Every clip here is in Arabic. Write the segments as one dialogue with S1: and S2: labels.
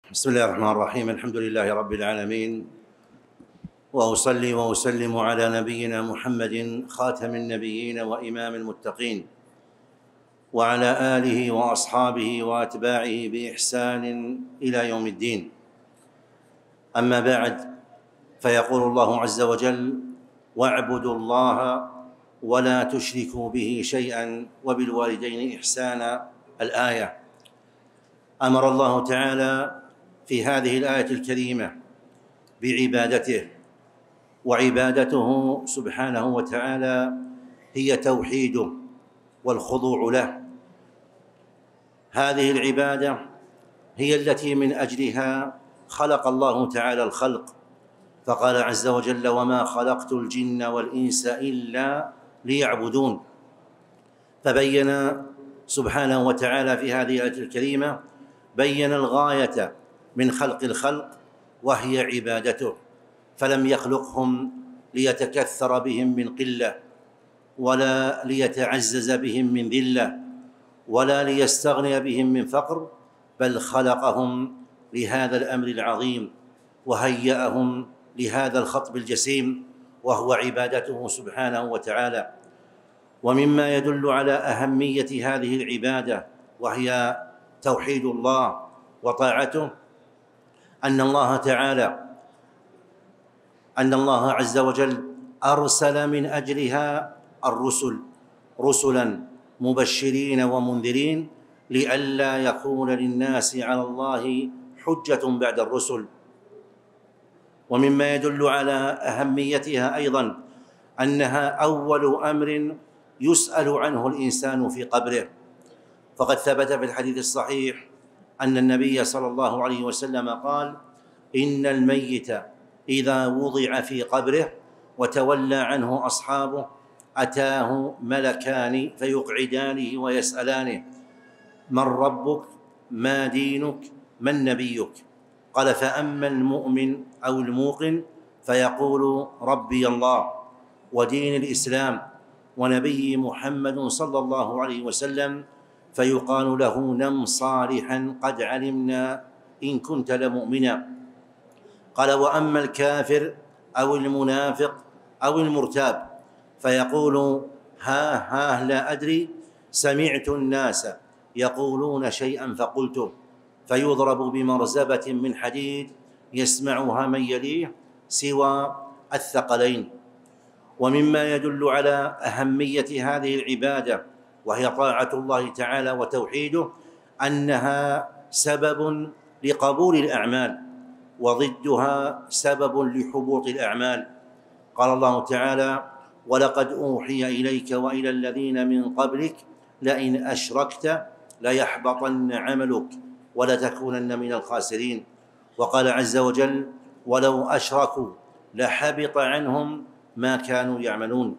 S1: بسم الله الرحمن الرحيم. الحمد لله رب العالمين، وأصلي وأسلم على نبينا محمد خاتم النبيين وإمام المتقين، وعلى آله وأصحابه وأتباعه بإحسان إلى يوم الدين. أما بعد، فيقول الله عز وجل: واعبدوا الله ولا تشركوا به شيئا وبالوالدين إحسانا. الآية. أمر الله تعالى في هذه الآية الكريمة بعبادته، وعبادته سبحانه وتعالى هي توحيده والخضوع له. هذه العبادة هي التي من أجلها خلق الله تعالى الخلق، فقال عز وجل: وما خلقت الجن والإنس إلا ليعبدون. فبين سبحانه وتعالى في هذه الآية الكريمة، بين الغاية من خلق الخلق وهي عبادته، فلم يخلقهم ليتكثر بهم من قلة، ولا ليتعزز بهم من ذلة، ولا ليستغني بهم من فقر، بل خلقهم لهذا الأمر العظيم، وهيأهم لهذا الخطب الجسيم، وهو عبادته سبحانه وتعالى. ومما يدل على أهمية هذه العبادة وهي توحيد الله وطاعته أن الله عز وجل أرسل من أجلها الرسل، رسلا مبشرين ومنذرين، لئلا يكون للناس على الله حجة بعد الرسل. ومما يدل على أهميتها أيضا أنها أول أمر يسأل عنه الإنسان في قبره، فقد ثبت في الحديث الصحيح أن النبي صلى الله عليه وسلم قال: إن الميت إذا وضع في قبره وتولى عنه أصحابه أتاه ملكان فيقعدانه ويسألانه: من ربك؟ ما دينك؟ من نبيك؟ قال: فأما المؤمن أو الموقن فيقول: ربي الله ودين الإسلام ونبي محمد صلى الله عليه وسلم، فيقال له: نم صالحا قد علمنا إن كنت لمؤمنا. قال: وأما الكافر أو المنافق أو المرتاب فيقول: ها لا أدري، سمعت الناس يقولون شيئا فقلته، فيضرب بمرزبة من حديد يسمعها من يليه سوى الثقلين. ومما يدل على أهمية هذه العبادة وهي طاعة الله تعالى وتوحيده أنها سبب لقبول الأعمال، وضدها سبب لحبوط الأعمال. قال الله تعالى: ولقد أوحي إليك وإلى الذين من قبلك لئن أشركت ليحبطن عملك ولتكونن من الخاسرين. وقال عز وجل: ولو أشركوا لحبط عنهم ما كانوا يعملون.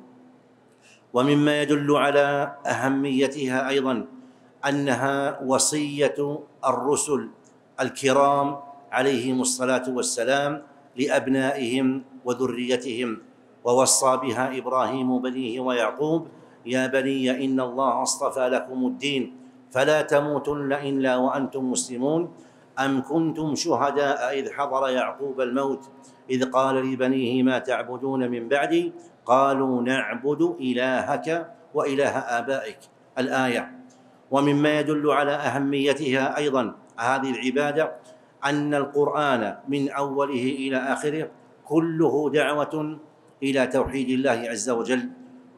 S1: ومما يدل على أهميتها أيضا أنها وصية الرسل الكرام عليهم الصلاة والسلام لأبنائهم وذريتهم، ووصى بها إبراهيم بنيه ويعقوب: يا بني إن الله اصطفى لكم الدين فلا تموتن إلا وأنتم مسلمون. أم كنتم شهداء إذ حضر يعقوب الموت إذ قال لبنيه ما تعبدون من بعدي قالوا نعبد إلهك وإله آبائك. الآية. ومما يدل على أهميتها أيضا هذه العبادة أن القرآن من أوله إلى آخره كله دعوة إلى توحيد الله عز وجل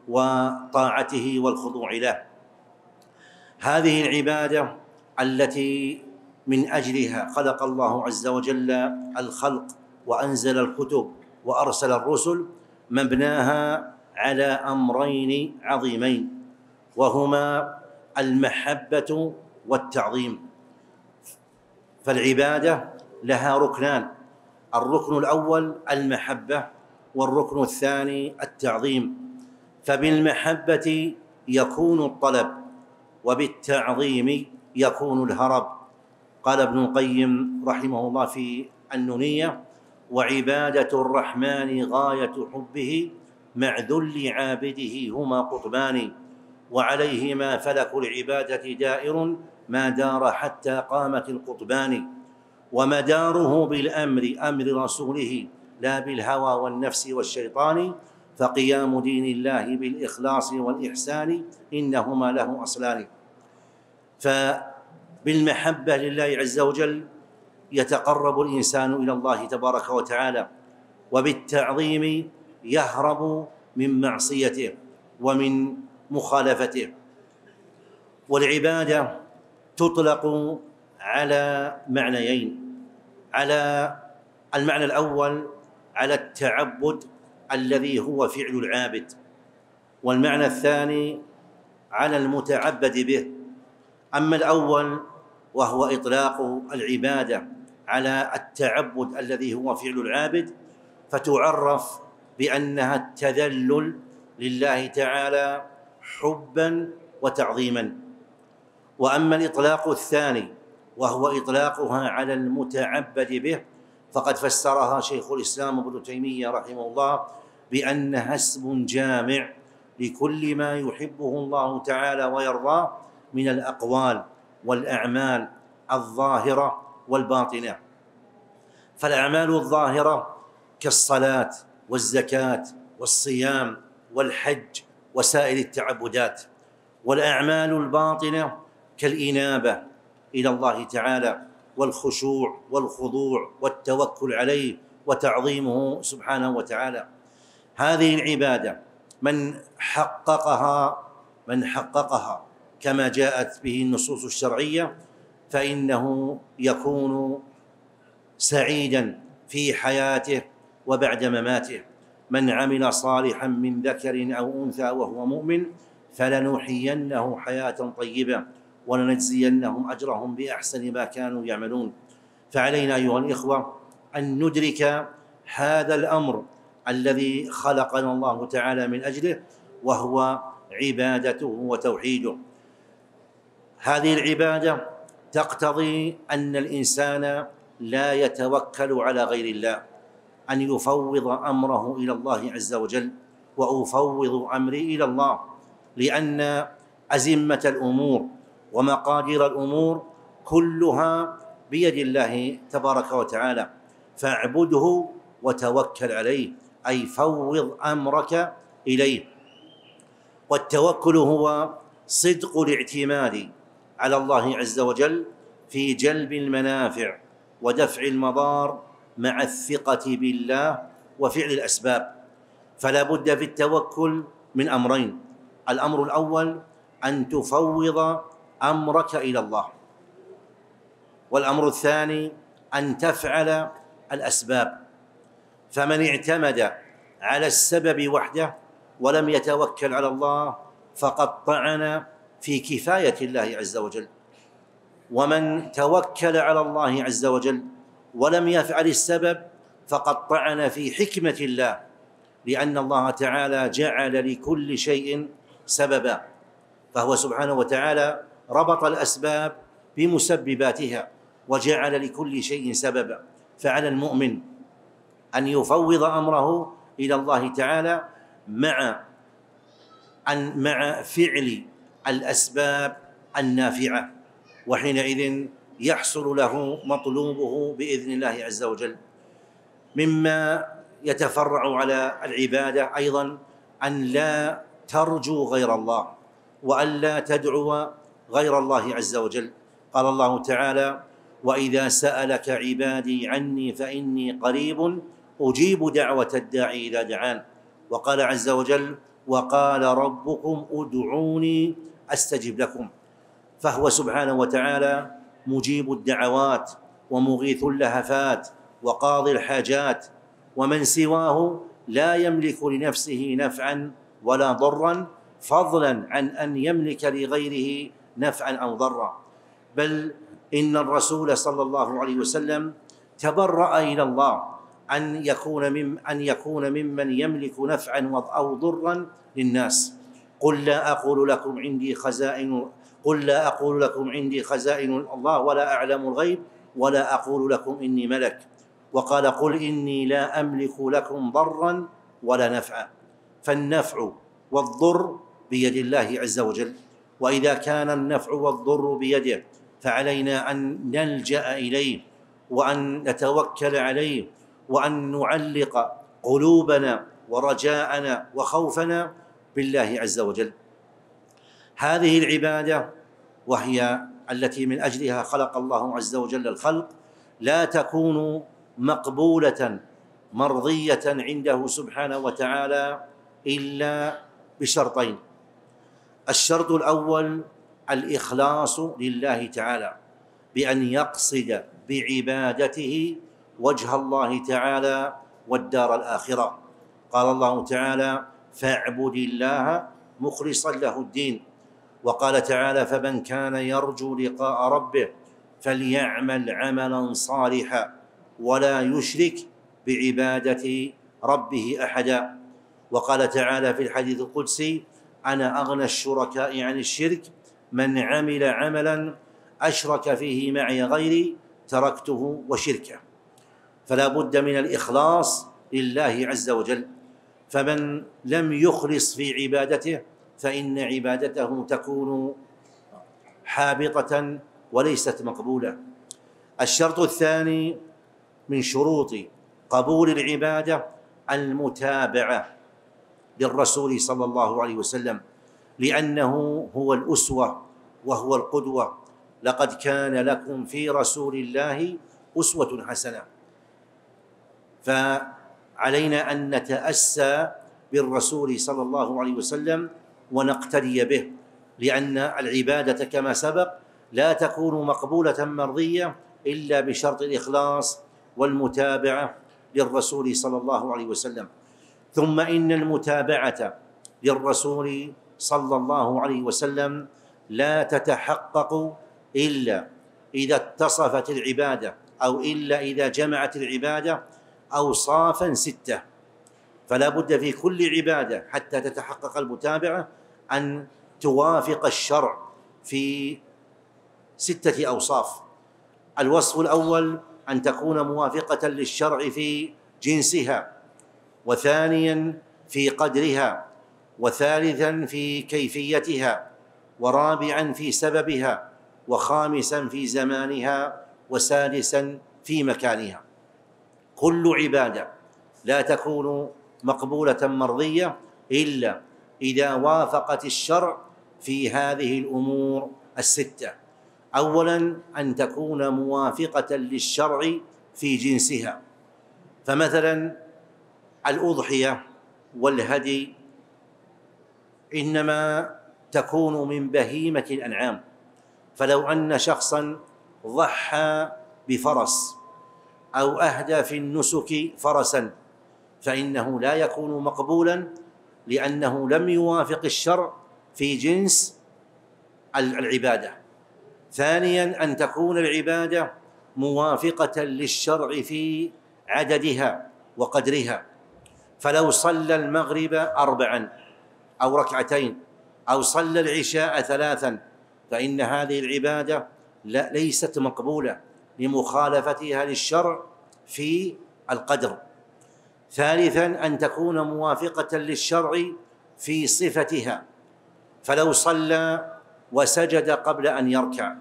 S1: وطاعته والخضوع له. هذه العبادة التي من أجلها خلق الله عز وجل الخلق وأنزل الكتب وأرسل الرسل مبناها على أمرين عظيمين، وهما المحبة والتعظيم. فالعبادة لها ركنان: الركن الأول المحبة، والركن الثاني التعظيم. فبالمحبة يكون الطلب، وبالتعظيم يكون الهرب. قال ابن القيم رحمه الله في النونية: وعبادة الرحمن غاية حبه مع ذل عابده هما قطبان، وعليهما فلك العبادة دائر ما دار حتى قامت القطبان. ومداره بالأمر، أمر رسوله لا بالهوى والنفس والشيطان، فقيام دين الله بالإخلاص والإحسان إنهما له أصلان. فبالمحبة لله عز وجل يتقرب الإنسان إلى الله تبارك وتعالى، وبالتعظيم يهرب من معصيته ومن مخالفته. والعبادة تطلق على معنيين: على المعنى الأول على التعبد الذي هو فعل العابد، والمعنى الثاني على المتعبد به. أما الأول وهو إطلاق العبادة على التعبد الذي هو فعل العابد، فتعرف بأنها التذلل لله تعالى حبا وتعظيما. وأما الإطلاق الثاني وهو إطلاقها على المتعبد به، فقد فسرها شيخ الإسلام ابن تيمية رحمه الله بأنها اسم جامع لكل ما يحبه الله تعالى ويرضاه من الأقوال والأعمال الظاهرة والباطنة. فالأعمال الظاهرة كالصلاة والزكاة والصيام والحج وسائر التعبدات، والأعمال الباطنة كالإنابة إلى الله تعالى والخشوع والخضوع والتوكل عليه وتعظيمه سبحانه وتعالى. هذه العبادة من حققها كما جاءت به النصوص الشرعية فإنه يكون سعيدا في حياته وبعد مماته. من عمل صالحا من ذكر أو أنثى وهو مؤمن فلنحيينه حياة طيبة ولنجزينهم أجرهم بأحسن ما كانوا يعملون. فعلينا أيها الإخوة أن ندرك هذا الأمر الذي خلقنا الله تعالى من أجله، وهو عبادته وتوحيده. هذه العبادة تقتضي أن الإنسان لا يتوكل على غير الله، أن يفوض أمره إلى الله عز وجل. وأفوض أمري إلى الله، لأن أزمة الأمور ومقادير الأمور كلها بيد الله تبارك وتعالى، فاعبده وتوكل عليه، أي فوض أمرك إليه. والتوكل هو صدق الاعتماد على الله عز وجل في جلب المنافع ودفع المضار مع الثقة بالله وفعل الأسباب. فلا بد في التوكل من أمرين: الأمر الأول أن تفوض أمرك إلى الله، والأمر الثاني أن تفعل الأسباب. فمن اعتمد على السبب وحده ولم يتوكل على الله فقد طعن في كفاية الله عز وجل. ومن توكل على الله عز وجل ولم يفعل السبب فقد طعن في حكمة الله، لأن الله تعالى جعل لكل شيء سببا، فهو سبحانه وتعالى ربط الأسباب بمسبباتها وجعل لكل شيء سببا. فعلى المؤمن أن يفوض أمره إلى الله تعالى مع فعل الأسباب النافعة، وحينئذ يحصل له مطلوبه بإذن الله عز وجل. مما يتفرع على العبادة أيضا أن لا ترجو غير الله وأن لا تدعو غير الله عز وجل. قال الله تعالى: وإذا سألك عبادي عني فإني قريب أجيب دعوة الداعي إذا دعان. وقال عز وجل: وقال ربكم ادعوني أستجب لكم. فهو سبحانه وتعالى مجيب الدعوات ومغيث اللهفات وقاضي الحاجات، ومن سواه لا يملك لنفسه نفعا ولا ضرا، فضلا عن أن يملك لغيره نفعا أو ضرا. بل إن الرسول صلى الله عليه وسلم تبرأ إلى الله أن يكون ممن يملك نفعا أو ضرا للناس. قل لا أقول لكم عندي خزائن الله ولا أعلم الغيب ولا أقول لكم إني ملك. وقال: قل إني لا أملك لكم ضرا ولا نفعا. فالنفع والضر بيد الله عز وجل، وإذا كان النفع والضر بيده فعلينا أن نلجأ إليه وأن نتوكل عليه، وأن نعلق قلوبنا ورجاءنا وخوفنا بالله عز وجل. هذه العبادة وهي التي من أجلها خلق الله عز وجل الخلق لا تكون مقبولة مرضية عنده سبحانه وتعالى إلا بشرطين. الشرط الأول الإخلاص لله تعالى، بأن يقصد بعبادته وجه الله تعالى والدار الآخرة. قال الله تعالى: فاعبد الله مخلصا له الدين. وقال تعالى: فمن كان يرجو لقاء ربه فليعمل عملا صالحا ولا يشرك بعبادة ربه أحدا. وقال تعالى في الحديث القدسي: أنا أغنى الشركاء عن الشرك، من عمل عملا أشرك فيه معي غيري تركته وشركه. فلا بد من الإخلاص لله عز وجل، فمن لم يخلص في عبادته فإن عبادته تكون حابطة وليست مقبولة. الشرط الثاني من شروط قبول العبادة المتابعة للرسول صلى الله عليه وسلم، لأنه هو الأسوة وهو القدوة. لقد كان لكم في رسول الله أسوة حسنة. فعلينا أن نتأسى بالرسول صلى الله عليه وسلم ونقتدي به، لأن العبادة كما سبق لا تكون مقبولة مرضية إلا بشرط الإخلاص والمتابعة للرسول صلى الله عليه وسلم. ثم إن المتابعة للرسول صلى الله عليه وسلم لا تتحقق إلا إذا اتصفت العبادة أو إلا إذا جمعت العبادة أوصافا 6. فلا بد في كل عبادة حتى تتحقق المتابعة أن توافق الشرع في 6 أوصاف. الوصف الأول أن تكون موافقة للشرع في جنسها، وثانيا في قدرها، وثالثا في كيفيتها، ورابعا في سببها، وخامسا في زمانها، وسادسا في مكانها. كل عبادة لا تكون مقبولة مرضية إلا إذا وافقت الشرع في هذه الأمور 6. أولا أن تكون موافقة للشرع في جنسها، فمثلا الأضحية والهدي إنما تكون من بهيمة الأنعام، فلو أن شخصا ضحى بفرس أو أهدى في النسك فرسا فإنه لا يكون مقبولا، لأنه لم يوافق الشرع في جنس العبادة. ثانيا أن تكون العبادة موافقة للشرع في عددها وقدرها، فلو صلى المغرب 4 أو 2 أو صلى العشاء 3 فإن هذه العبادة ليست مقبولة لمخالفتها للشرع في القدر. ثالثا أن تكون موافقة للشرع في صفتها، فلو صلى وسجد قبل أن يركع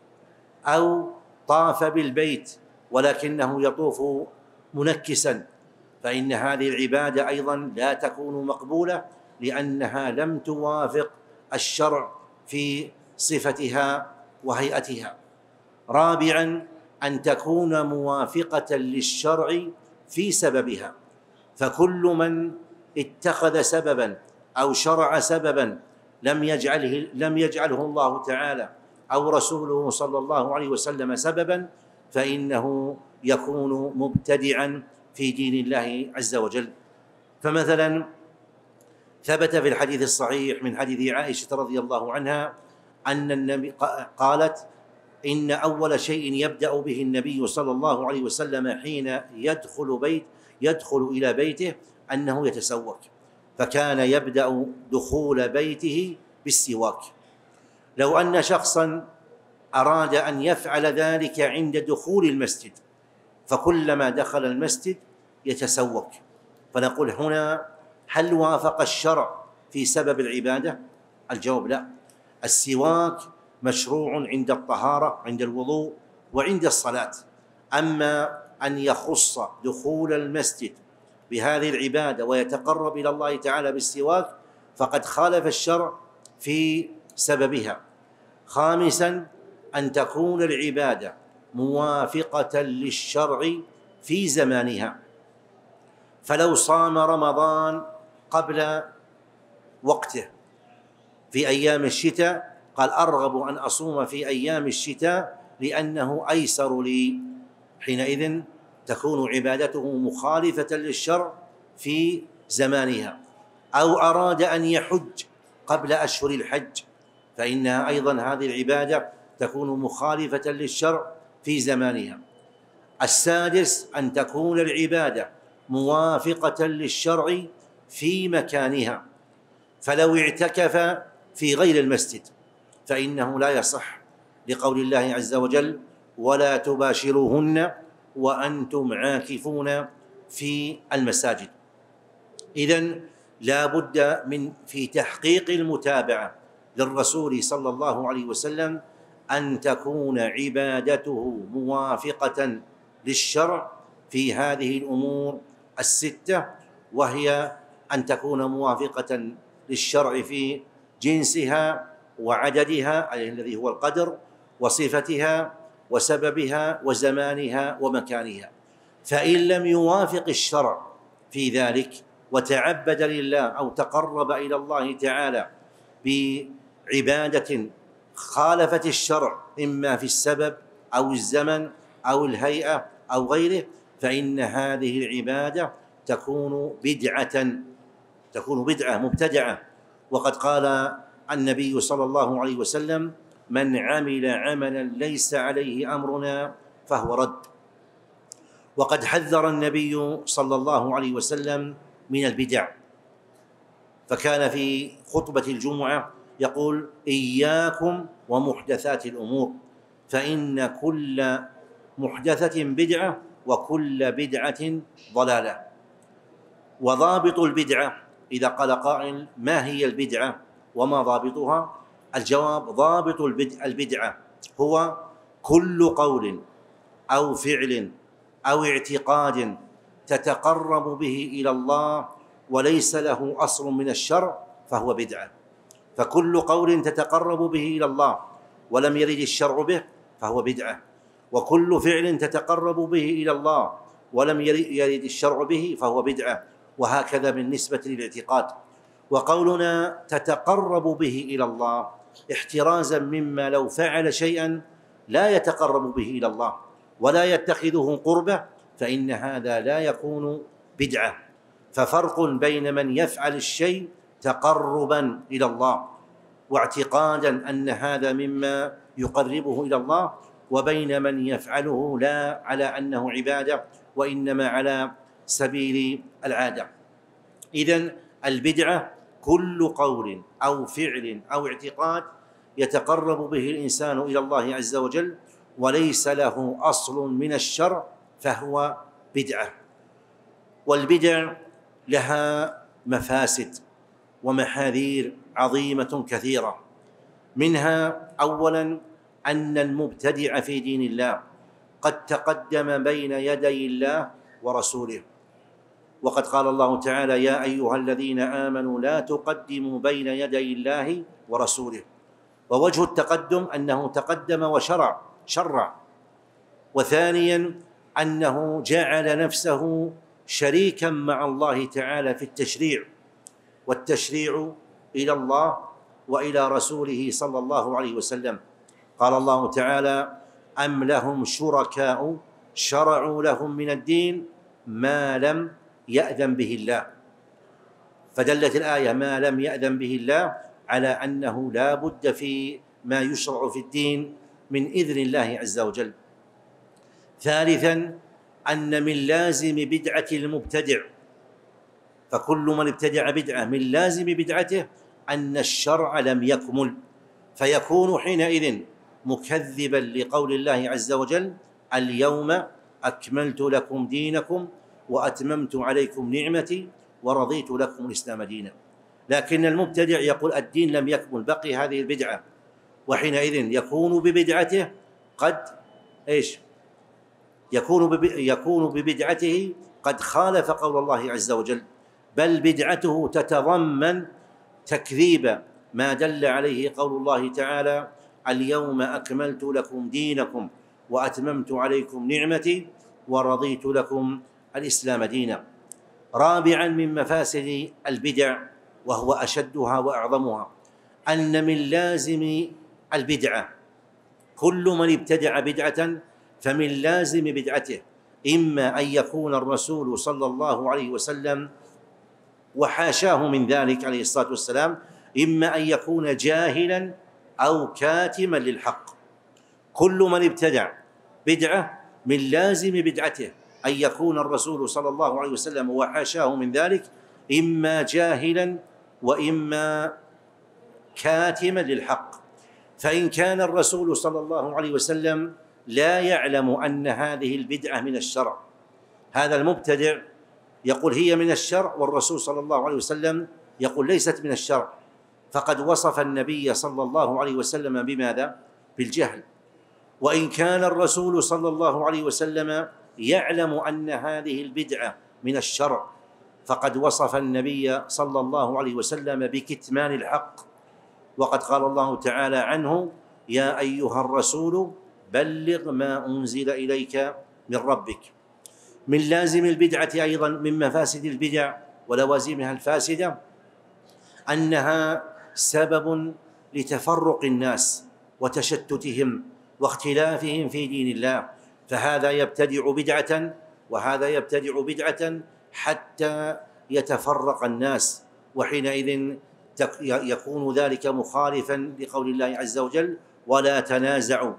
S1: أو طاف بالبيت ولكنه يطوف منكسا فإن هذه العبادة أيضا لا تكون مقبولة، لأنها لم توافق الشرع في صفتها وهيئتها. رابعا أن تكون موافقة للشرع في سببها، فكل من اتخذ سببا أو شرع سببا لم يجعله الله تعالى أو رسوله صلى الله عليه وسلم سببا فإنه يكون مبتدعا في دين الله عز وجل. فمثلا ثبت في الحديث الصحيح من حديث عائشة رضي الله عنها أن النبي قالت: إن أول شيء يبدأ به النبي صلى الله عليه وسلم حين يدخل إلى بيته أنه يتسوك، فكان يبدأ دخول بيته بالسواك. لو أن شخصا أراد أن يفعل ذلك عند دخول المسجد فكلما دخل المسجد يتسوك، فنقول هنا هل وافق الشرع في سبب العبادة؟ الجواب لا. السواك مشروع عند الطهارة، عند الوضوء، وعند الصلاة. أما أن يخص دخول المسجد بهذه العبادة ويتقرب إلى الله تعالى بالسواك فقد خالف الشرع في سببها. خامسا أن تكون العبادة موافقة للشرع في زمانها، فلو صام رمضان قبل وقته في أيام الشتاء قال أرغب أن أصوم في أيام الشتاء لأنه أيسر لي، حينئذ تكون عبادته مخالفة للشرع في زمانها. أو أراد أن يحج قبل أشهر الحج فإنها أيضا هذه العبادة تكون مخالفة للشرع في زمانها. السادس أن تكون العبادة موافقة للشرع في مكانها، فلو اعتكف في غير المسجد فإنه لا يصح، لقول الله عز وجل ولا تباشروهن وأنتم عاكفون في المساجد. إذن لا بد من في تحقيق المتابعة للرسول صلى الله عليه وسلم أن تكون عبادته موافقة للشرع في هذه الأمور الستة، وهي أن تكون موافقة للشرع في جنسها وعددها الذي هو القدر وصفتها وسببها وزمانها ومكانها. فإن لم يوافق الشرع في ذلك وتعبد لله أو تقرب إلى الله تعالى بعبادة خالفت الشرع إما في السبب أو الزمن أو الهيئة أو غيره فإن هذه العبادة تكون بدعة مبتدعة. وقد قال النبي صلى الله عليه وسلم من عمل عملا ليس عليه أمرنا فهو رد. وقد حذر النبي صلى الله عليه وسلم من البدع، فكان في خطبة الجمعة يقول إياكم ومحدثات الأمور فإن كل محدثة بدعة وكل بدعة ضلالة. وضابط البدعة إذا قال قائل ما هي البدعة وما ضابطها؟ الجواب ضابط البدعة هو كل قول أو فعل أو اعتقاد تتقرب به إلى الله وليس له أصل من الشرع فهو بدعة. فكل قول تتقرب به إلى الله ولم يرد الشرع به فهو بدعة، وكل فعل تتقرب به إلى الله ولم يرد الشرع به فهو بدعة، وهكذا بالنسبة للاعتقاد. وقولنا تتقرب به إلى الله احترازا مما لو فعل شيئا لا يتقرب به إلى الله ولا يتخذه قربة فإن هذا لا يكون بدعة. ففرق بين من يفعل الشيء تقربا إلى الله واعتقادا أن هذا مما يقربه إلى الله وبين من يفعله لا على أنه عبادة وإنما على سبيل العادة. إذن البدعة كل قول أو فعل أو اعتقاد يتقرب به الإنسان إلى الله عز وجل وليس له أصل من الشرع فهو بدعة. والبدع لها مفاسد ومحاذير عظيمة كثيرة، منها أولا أن المبتدع في دين الله قد تقدم بين يدي الله ورسوله، وقد قال الله تعالى يا أيها الذين آمنوا لا تقدموا بين يدي الله ورسوله. ووجه التقدم أنه تقدم وشرع. وثانيا أنه جعل نفسه شريكا مع الله تعالى في التشريع، والتشريع إلى الله وإلى رسوله صلى الله عليه وسلم. قال الله تعالى أم لهم شركاء شرعوا لهم من الدين ما لم يأذن به الله، فدلت الآية ما لم يأذن به الله على أنه لا بد في ما يشرع في الدين من إذن الله عز وجل. ثالثا أن من لازم بدعة المبتدع، فكل من ابتدع بدعة من لازم بدعته أن الشرع لم يكمل، فيكون حينئذ مكذبا لقول الله عز وجل اليوم أكملت لكم دينكم وأتممت عليكم نعمتي ورضيت لكم الإسلام دينا. لكن المبتدع يقول الدين لم يكمل بقي هذه البدعة، وحينئذ يكون ببدعته يكون ببدعته قد خالف قول الله عز وجل، بل بدعته تتضمن تكذيب ما دل عليه قول الله تعالى: اليوم أكملت لكم دينكم وأتممت عليكم نعمتي ورضيت لكم الإسلام دينا. رابعا من مفاسد البدع، وهو أشدها وأعظمها، أن من لازم البدعة كل من ابتدع بدعة فمن لازم بدعته إما أن يكون الرسول صلى الله عليه وسلم، وحاشاه من ذلك عليه الصلاة والسلام، إما أن يكون جاهلا أو كاتما للحق. كل من ابتدع بدعة من لازم بدعته أن يكون الرسول صلى الله عليه وسلم، وحاشاه من ذلك، إما جاهلا وإما كاتما للحق. فإن كان الرسول صلى الله عليه وسلم لا يعلم أن هذه البدعة من الشرع، هذا المبتدع يقول هي من الشرع، والرسول صلى الله عليه وسلم يقول ليست من الشرع، فقد وصف النبي صلى الله عليه وسلم بماذا؟ بالجهل. وإن كان الرسول صلى الله عليه وسلم يعلم أن هذه البدعة من الشرع، فقد وصف النبي صلى الله عليه وسلم بكتمان الحق، وقد قال الله تعالى عنه: يا أيها الرسول بلغ ما أنزل إليك من ربك. من لازم البدعة أيضا من مفاسد البدع ولوازمها الفاسدة أنها سبب لتفرق الناس وتشتتهم واختلافهم في دين الله، فهذا يبتدع بدعة وهذا يبتدع بدعة حتى يتفرق الناس، وحينئذ يكون ذلك مخالفا لقول الله عز وجل: ولا تنازعوا،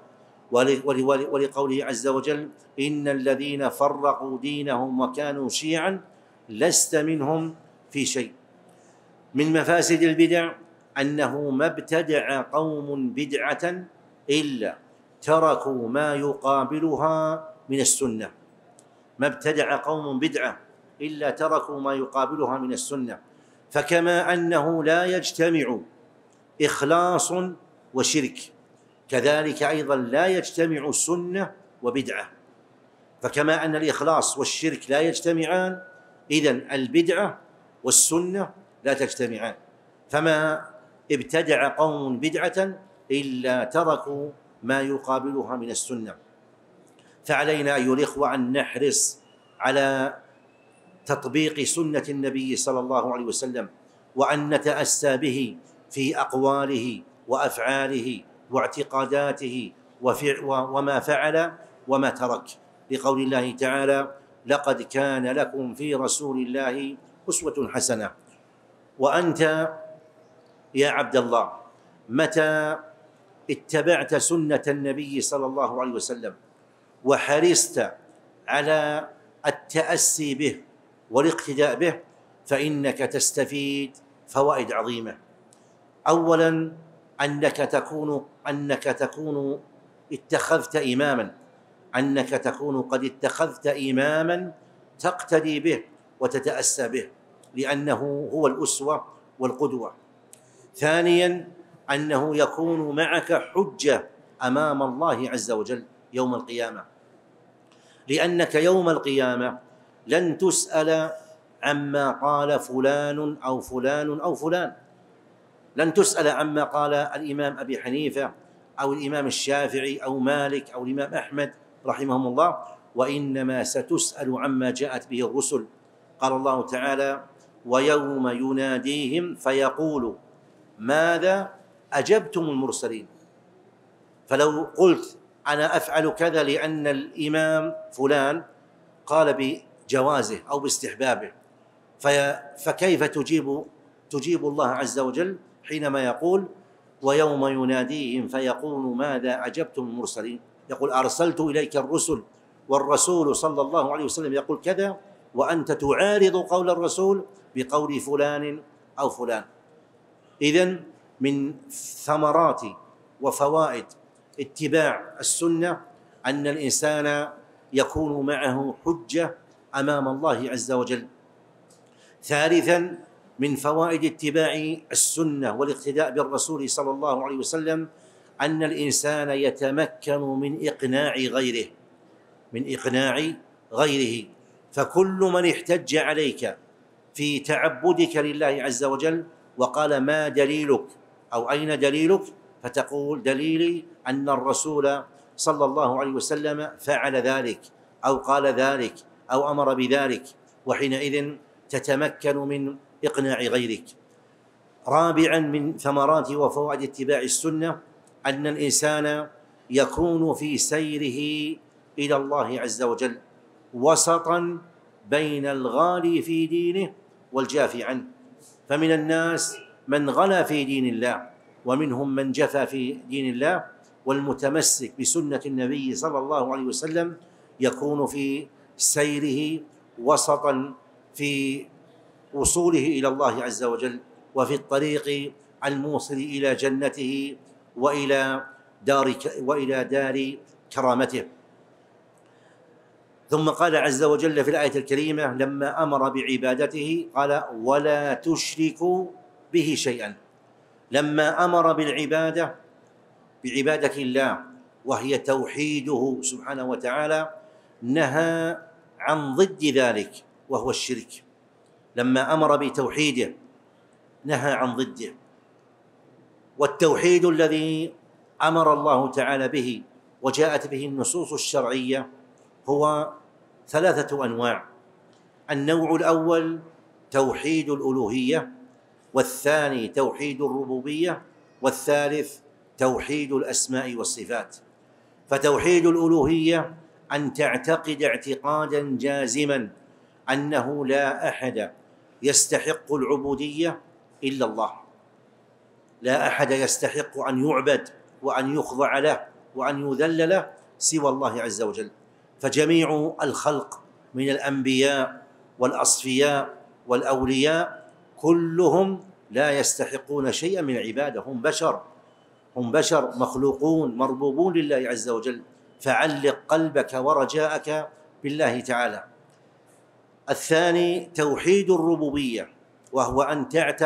S1: ولقوله عز وجل: إن الذين فرقوا دينهم وكانوا شيعا لست منهم في شيء. من مفاسد البدع أنه ما ابتدع قوم بدعة إلا تركوا ما يقابلها من السنة. ما ابتدع قوم بدعة إلا تركوا ما يقابلها من السنة. فكما أنه لا يجتمع إخلاص وشرك، كذلك أيضا لا يجتمع سنة وبدعة. فكما أن الإخلاص والشرك لا يجتمعان، إذن البدعة والسنة لا تجتمعان. فما ابتدع قوم بدعة إلا تركوا ما يقابلها من السنة. فعلينا أيها الإخوة أن نحرص على تطبيق سنة النبي صلى الله عليه وسلم، وأن نتأسى به في أقواله وأفعاله واعتقاداته وما فعل وما ترك، لقول الله تعالى: لقد كان لكم في رسول الله أسوة حسنة. وأنت يا عبد الله متى اتبعت سنة النبي صلى الله عليه وسلم وحرصت على التأسي به والاقتداء به، فإنك تستفيد فوائد عظيمة. أولا أنك تكون اتخذت إماما، أنك تكون قد اتخذت إماما تقتدي به وتتأسى به، لأنه هو الأسوة والقدوة. ثانيا أنه يكون معك حجة أمام الله عز وجل يوم القيامة، لأنك يوم القيامة لن تسأل عما قال فلان أو فلان أو فلان، لن تسأل عما قال الإمام أبي حنيفة أو الإمام الشافعي أو مالك أو الإمام أحمد رحمهم الله، وإنما ستسأل عما جاءت به الرسل. قال الله تعالى: ويوم يناديهم فيقول ماذا أجبتم المرسلين. فلو قلت أنا أفعل كذا لأن الإمام فلان قال بجوازه أو باستحبابه، فكيف تجيب الله عز وجل حينما يقول: ويوم يناديهم فيقول ماذا أجبتم المرسلين؟ يقول: أرسلت إليك الرسل، والرسول صلى الله عليه وسلم يقول كذا، وأنت تعارض قول الرسول بقول فلان أو فلان. إذن من ثمرات وفوائد اتباع السنة أن الإنسان يكون معه حجة أمام الله عز وجل. ثالثا من فوائد اتباع السنة والاقتداء بالرسول صلى الله عليه وسلم أن الإنسان يتمكن من إقناع غيره. من إقناع غيره. فكل من احتج عليك في تعبدك لله عز وجل وقال ما دليلك أو أين دليلك، فتقول دليلي أن الرسول صلى الله عليه وسلم فعل ذلك أو قال ذلك أو أمر بذلك، وحينئذ تتمكن من إقناع غيرك. رابعا من ثمرات وفوائد اتباع السنة أن الإنسان يكون في سيره إلى الله عز وجل وسطا بين الغالي في دينه والجافي عنه. فمن الناس من غلا في دين الله، ومنهم من جفى في دين الله، والمتمسك بسنة النبي صلى الله عليه وسلم يكون في سيره وسطا في وصوله إلى الله عز وجل، وفي الطريق الموصل إلى جنته وإلى دار كرامته. ثم قال عز وجل في الآية الكريمة لما أمر بعبادته قال ولا تشركوا به شيئا. لما أمر بعبادة الله وهي توحيده سبحانه وتعالى نهى عن ضد ذلك وهو الشرك. لما أمر بتوحيده نهى عن ضده. والتوحيد الذي أمر الله تعالى به وجاءت به النصوص الشرعية هو 3 أنواع. النوع الأول توحيد الألوهية، والثاني توحيد الربوبية، والثالث توحيد الأسماء والصفات. فتوحيد الألوهية أن تعتقد اعتقادا جازما أنه لا أحد يستحق العبودية إلا الله، لا أحد يستحق أن يعبد وأن يخضع له وأن يذل له سوى الله عز وجل. فجميع الخلق من الأنبياء والأصفياء والأولياء كلهم لا يستحقون شيئا من العبادة، هم بشر مخلوقون مربوبون لله عز وجل. فعلق قلبك ورجاءك بالله تعالى. الثاني توحيد الربوبية، وهو أن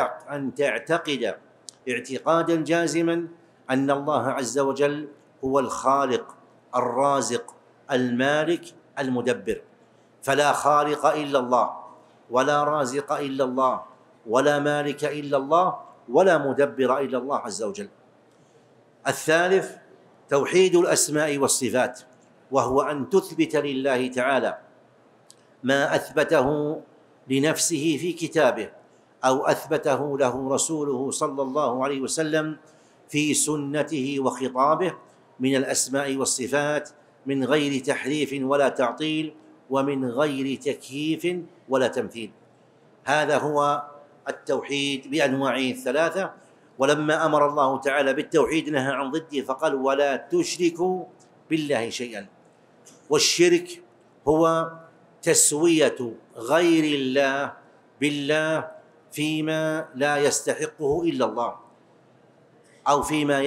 S1: تعتقد اعتقادا جازما أن الله عز وجل هو الخالق الرازق المالك المدبر، فلا خالق إلا الله ولا رازق إلا الله ولا مالك إلا الله ولا مدبر إلا الله عز وجل. الثالث توحيد الأسماء والصفات، وهو أن تثبت لله تعالى ما أثبته لنفسه في كتابه أو أثبته له رسوله صلى الله عليه وسلم في سنته وخطابه من الأسماء والصفات من غير تحريف ولا تعطيل ومن غير تكييف ولا تمثيل. هذا هو التوحيد بأنواعه 3. ولما أمر الله تعالى بالتوحيد نهى عن ضده فقال ولا تشركوا بالله شيئا. والشرك هو تسوية غير الله بالله فيما لا يستحقه إلا الله، أو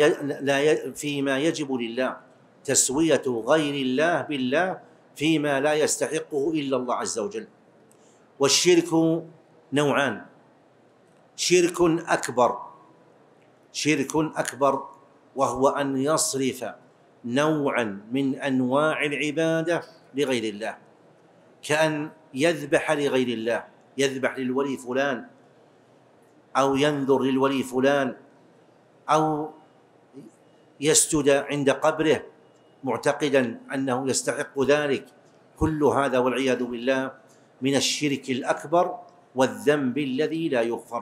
S1: فيما يجب لله، تسوية غير الله بالله فيما لا يستحقه إلا الله عز وجل. والشرك نوعان: شرك أكبر وهو أن يصرف نوعا من أنواع العبادة لغير الله، كأن يذبح لغير الله، يذبح للولي فلان أو ينذر للولي فلان أو يسجد عند قبره معتقدا أنه يستحق ذلك. كل هذا والعياذ بالله من الشرك الأكبر والذنب الذي لا يغفر.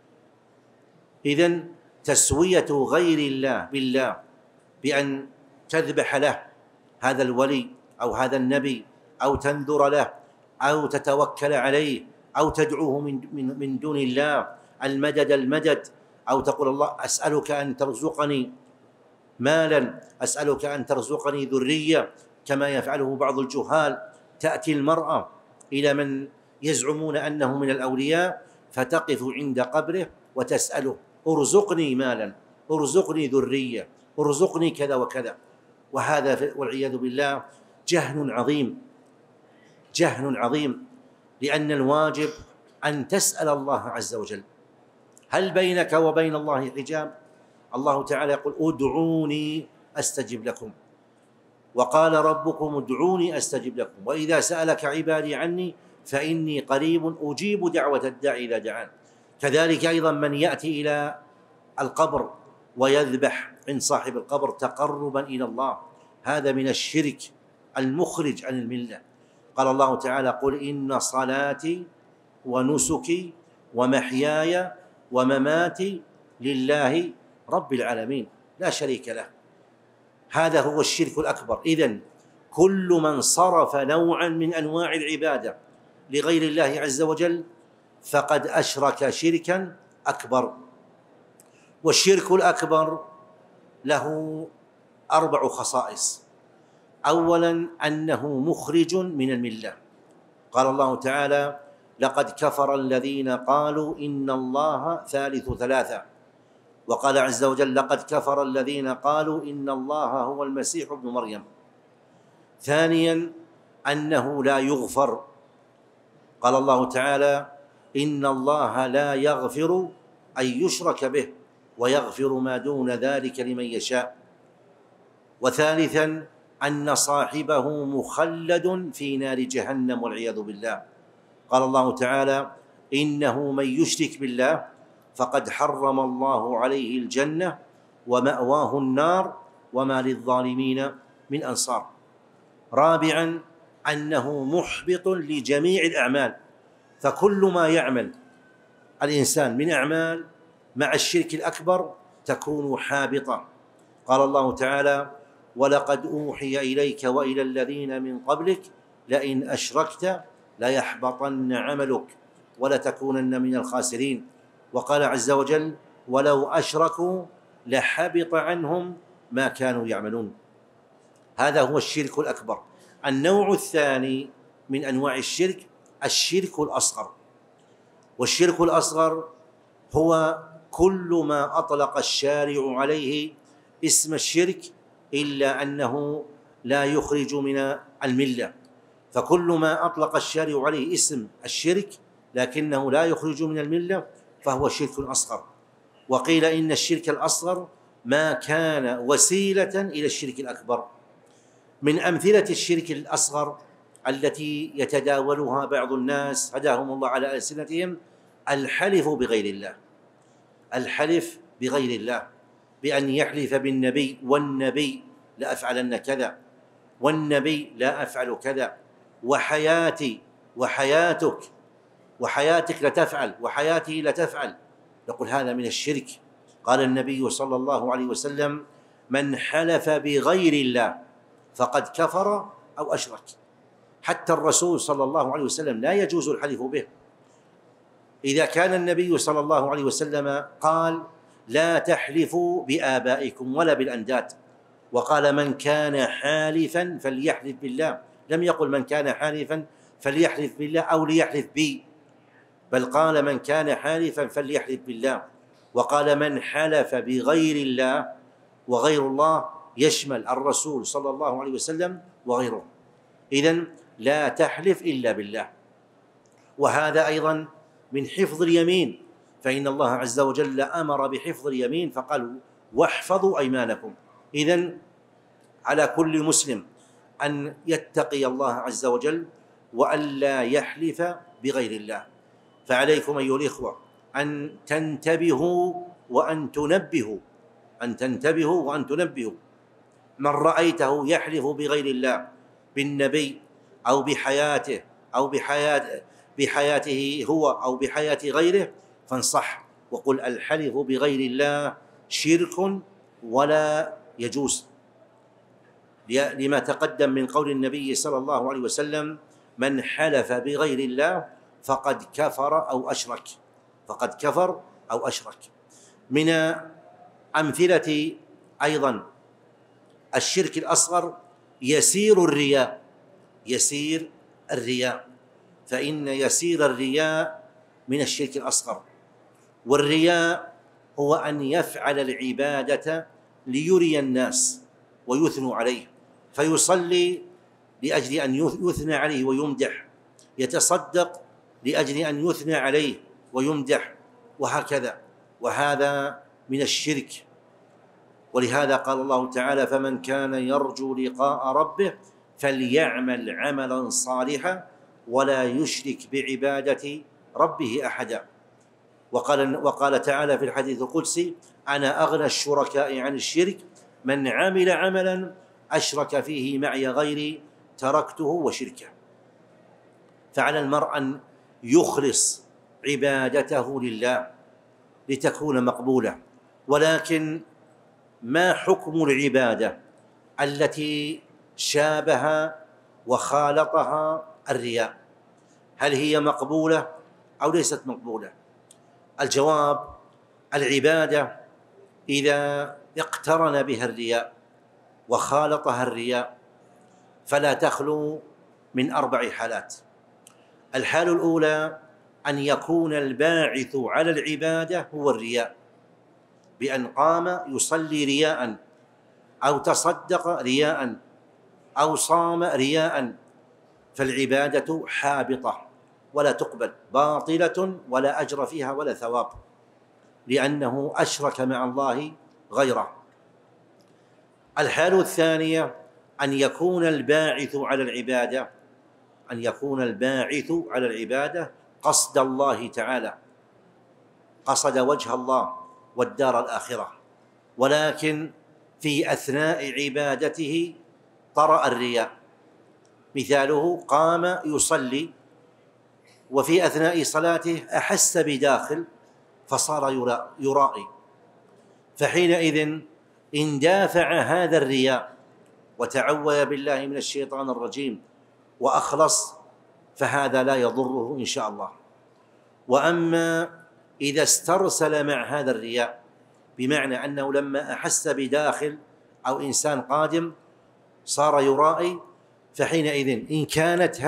S1: إذن تسوية غير الله بالله بأن تذبح له هذا الولي أو هذا النبي أو تنذر له أو تتوكل عليه أو تدعوه من دون الله المدد، أو تقول الله أسألك أن ترزقني مالا، أسألك أن ترزقني ذرية، كما يفعله بعض الجهال. تأتي المرأة إلى من يزعمون أنه من الأولياء فتقف عند قبره وتسأله ارزقني مالا، ارزقني ذرية، ارزقني كذا وكذا. وهذا والعياذ بالله جهل عظيم، لأن الواجب أن تسأل الله عز وجل. هل بينك وبين الله حجاب؟ الله تعالى يقول ادعوني أستجب لكم. وقال ربكم ادعوني أستجب لكم، وإذا سألك عبادي عني فإني قريب أجيب دعوة الداعي إذا دعان. كذلك أيضا من يأتي إلى القبر ويذبح عند صاحب القبر تقربا إلى الله، هذا من الشرك المخرج عن الملة. قال الله تعالى: قل إن صلاتي ونسكي ومحياي ومماتي لله رب العالمين لا شريك له. هذا هو الشرك الأكبر. إذن كل من صرف نوعا من أنواع العبادة لغير الله عز وجل فقد أشرك شركا أكبر. والشرك الأكبر له 4 خصائص. أولا أنه مخرج من الملة. قال الله تعالى: لقد كفر الذين قالوا إن الله ثالث ثلاثة. وقال عز وجل: لقد كفر الذين قالوا إن الله هو المسيح ابن مريم. ثانيا أنه لا يغفر. قال الله تعالى: إن الله لا يغفر أن يشرك به ويغفر ما دون ذلك لمن يشاء. وثالثا أن صاحبه مخلد في نار جهنم والعياذ بالله. قال الله تعالى: إنه من يشرك بالله فقد حرم الله عليه الجنة ومأواه النار وما للظالمين من أنصار. رابعا أنه محبط لجميع الأعمال، فكل ما يعمل الإنسان من أعمال مع الشرك الأكبر تكون حابطة. قال الله تعالى: ولقد أوحي إليك وإلى الذين من قبلك لئن أشركت ليحبطن عملك ولتكونن من الخاسرين. وقال عز وجل: ولو أشركوا لحبط عنهم ما كانوا يعملون. هذا هو الشرك الأكبر. النوع الثاني من أنواع الشرك الشرك الأصغر. والشرك الأصغر هو كل ما أطلق الشارع عليه اسم الشرك إلا أنه لا يخرج من الملة. فكل ما أطلق الشارع عليه اسم الشرك لكنه لا يخرج من الملة فهو شرك أصغر. وقيل إن الشرك الأصغر ما كان وسيلة إلى الشرك الأكبر. من أمثلة الشرك الأصغر التي يتداولها بعض الناس هداهم الله على ألسنتهم الحلف بغير الله. الحلف بغير الله بأن يحلف بالنبي: والنبي لأفعلن كذا، والنبي لا أفعل كذا، وحياتي وحياتك لتفعل، وحياتي لتفعل. نقول هذا من الشرك. قال النبي صلى الله عليه وسلم: من حلف بغير الله فقد كفر أو أشرك. حتى الرسول صلى الله عليه وسلم لا يجوز الحلف به. إذا كان النبي صلى الله عليه وسلم قال: لا تحلفوا بآبائكم ولا بالأنداد، وقال: من كان حالفا فليحلف بالله، لم يقل من كان حالفا فليحلف بالله أو ليحلف بي، بل قال: من كان حالفا فليحلف بالله. وقال: من حلف بغير الله، وغير الله يشمل الرسول صلى الله عليه وسلم وغيره. إذن لا تحلف إلا بالله. وهذا أيضا من حفظ اليمين، فإن الله عز وجل أمر بحفظ اليمين فقال: واحفظوا أيمانكم. إذن على كل مسلم أن يتقي الله عز وجل وأن لا يحلف بغير الله. فعليكم أيها الإخوة أن تنتبهوا وأن تنبهوا من رأيته يحلف بغير الله بالنبي أو بحياته أو بحياته هو أو بحياة غيره، فانصح وقل: الحلف بغير الله شرك ولا يجوز، لما تقدم من قول النبي صلى الله عليه وسلم: من حلف بغير الله فقد كفر أو أشرك. من أمثلة أيضا الشرك الأصغر يسير الرياء، فإن يسير الرياء من الشرك الأصغر. والرياء هو أن يفعل العبادة ليري الناس ويثنوا عليه، فيصلي لأجل أن يثنى عليه ويمدح، يتصدق لأجل أن يثنى عليه ويمدح، وهكذا. وهذا من الشرك. ولهذا قال الله تعالى: فمن كان يرجو لقاء ربه فليعمل عملا صالحا ولا يشرك بعبادة ربه أحدا. وقال تعالى في الحديث القدسي: أنا أغنى الشركاء عن الشرك، من عمل عملا أشرك فيه معي غيري تركته وشركه. فعلى المرء أن يخلص عبادته لله لتكون مقبولة. ولكن ما حكم العبادة التي شابه وخالطها الرياء؟ هل هي مقبولة أو ليست مقبولة؟ الجواب: العبادة إذا اقترن بها الرياء وخالطها الرياء فلا تخلو من 4 حالات. الحالة الأولى أن يكون الباعث على العبادة هو الرياء، بأن قام يصلي رياء، أو تصدق رياء، أو صام رياء، فالعبادة حابطة ولا تقبل، باطلة ولا أجر فيها ولا ثواب، لأنه أشرك مع الله غيره. الحالة الثانية أن يكون الباعث على العبادة قصد الله تعالى، قصد وجه الله والدار الآخرة، ولكن في أثناء عبادته طرأ الرياء. مثاله: قام يصلي وفي أثناء صلاته أحس بداخل فصار يرائي، فحينئذ إن دافع هذا الرياء وتعوذ بالله من الشيطان الرجيم وأخلص فهذا لا يضره إن شاء الله. وأما إذا استرسل مع هذا الرياء، بمعنى أنه لما أحس بداخل أو إنسان قادم صار يرائي، فحينئذ إن كانت